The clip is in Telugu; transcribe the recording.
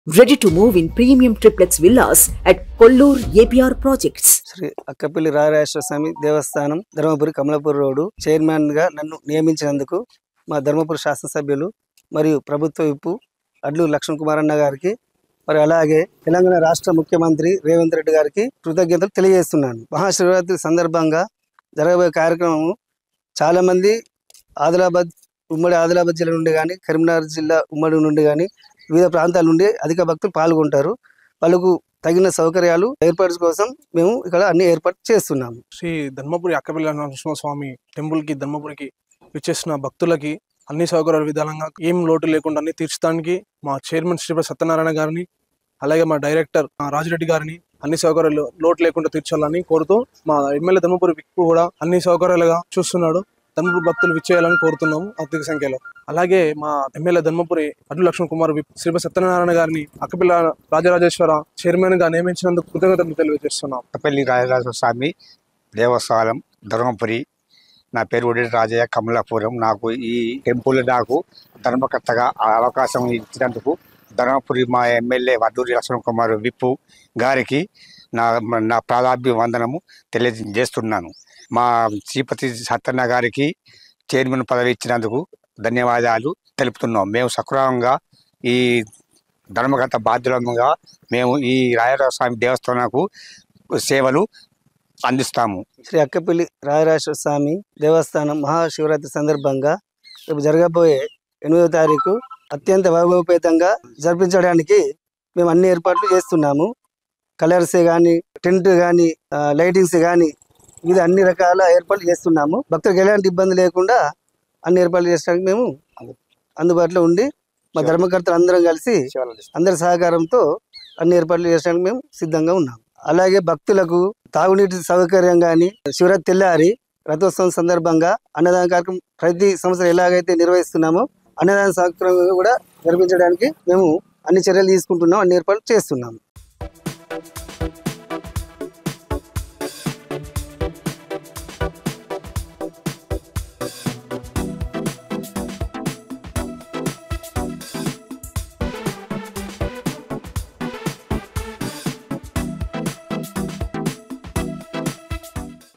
Ready to move in premium triplex villas at Kollur APR Projects. Shri Akkapalli Rajarajeshwara Swamy Devasthanam Dharmapuri Kamalapur road chairman గా నన్ను నియమించినందుకు మా ధర్మపురి శాసనసభ్యులు మరియు ప్రభుత్వ విప్పు అడ్లు లక్ష్మణ్ కుమార్ అన్న గారికి మరి అలాగే తెలంగాణ రాష్ట్ర ముఖ్యమంత్రి రేవంత్ రెడ్డి గారికి కృతజ్ఞతలు తెలియజేస్తున్నాను. మహాశివరాత్రి సందర్భంగా జరగబోయే కార్యక్రమం చాలా మంది ఉమ్మడి ఆదిలాబాద్ జిల్లా నుండి కానీ కరీంనగర్ జిల్లా ఉమ్మడి నుండి కానీ వివిధ ప్రాంతాల నుండి అధిక భక్తులు పాల్గొంటారు. వాళ్ళకు తగిన సౌకర్యాలు ఏర్పాటు కోసం మేము ఇక్కడ అన్ని ఏర్పాటు చేస్తున్నాము. శ్రీ ధర్మపురి అక్కపల్లి నరసింహస్వామి టెంపుల్ కి ధర్మపురికి విచ్చేసిన భక్తులకి అన్ని సౌకర్యాల విధానంగా ఏం లోటు లేకుండా అన్ని తీర్చడానికి మా చైర్మన్ శ్రీ సత్యనారాయణ గారిని అలాగే మా డైరెక్టర్ రాజిరెడ్డి గారిని అన్ని సౌకర్యాలు లోటు లేకుండా తీర్చాలని కోరుతూ మా ఎమ్మెల్యే ధర్మపురి విక్కు కూడా అన్ని సౌకర్యాలుగా చూస్తున్నాడు. ధర్మపురి భక్తులు విచ్చేయాలని కోరుతున్నాము అధిక సంఖ్యలో. అలాగే మా ఎమ్మెల్యే ధర్మపురి అడ్లు లక్ష్మణ్ కుమార్ శ్రీ సత్యనారాయణ గారిని అక్కపల్లి రాజరాజేశ్వర చైర్మన్ గా నియమించినందుకు కృతజ్ఞతలు తెలియజేస్తున్నాం. అక్కపల్లి రాజరాజేశ్వర స్వామి దేవస్థానం ధర్మపురి. నా పేరు ఒడి రాజయ్య, కమలాపురం. నాకు ఈ టెంపుల్ ధర్మకర్తగా అవకాశం ఇచ్చినందుకు ధర్మపురి మా ఎమ్మెల్యే వడ్డూరి లక్ష్మణ్ కుమార్ విప్పు గారికి నా ప్రాధాన్యవందనము తెలియజేస్తున్నాను. మా శ్రీపతి సత్యన్న గారికి చైర్మన్ పదవి ఇచ్చినందుకు ధన్యవాదాలు తెలుపుతున్నాం. మేము సక్రమంగా ఈ ధర్మకర్త బాధ్యులంగా మేము ఈ రాయరాజ స్వామి దేవస్థానకు సేవలు అందిస్తాము. శ్రీ అక్కపల్లి రాయరాజేశ్వర స్వామి దేవస్థానం మహాశివరాత్రి సందర్భంగా రేపు జరగబోయే 8వ తారీఖు అత్యంత వైభవపేతంగా జరిపించడానికి మేము అన్ని ఏర్పాట్లు చేస్తున్నాము. కలర్స్ కానీ, టెంట్ కానీ, లైటింగ్స్ కానీ, ఇది అన్ని రకాల ఏర్పాట్లు చేస్తున్నాము. భక్తులకు ఎలాంటి ఇబ్బంది లేకుండా అన్ని ఏర్పాట్లు చేయడానికి మేము అందుబాటులో ఉండి మా ధర్మకర్తలు అందరం కలిసి అందరి సహకారంతో అన్ని ఏర్పాట్లు చేయడానికి మేము సిద్ధంగా ఉన్నాము. అలాగే భక్తులకు తాగునీటి సౌకర్యం కానీ, శివరాత్రి తెల్లారి రథోత్సవం సందర్భంగా అన్నదాన కార్యక్రమం ప్రతి సంవత్సరం ఎలాగైతే నిర్వహిస్తున్నామో అన్నదాన సౌకర్యం కూడా జరిపించడానికి మేము అన్ని చర్యలు తీసుకుంటున్నాం, అన్ని ఏర్పాట్లు చేస్తున్నాము.